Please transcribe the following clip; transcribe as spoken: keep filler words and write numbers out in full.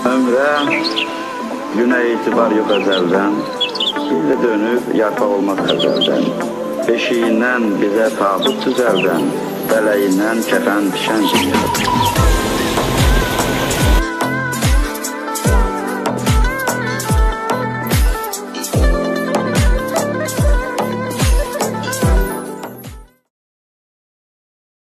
Ömrə günə itibar yox əzəldən, bir də dönüb yarpaq olmaz əzəldən. Beşiyindən bizə tabut düzəldən, bələyindən kəfən düşən dünyada.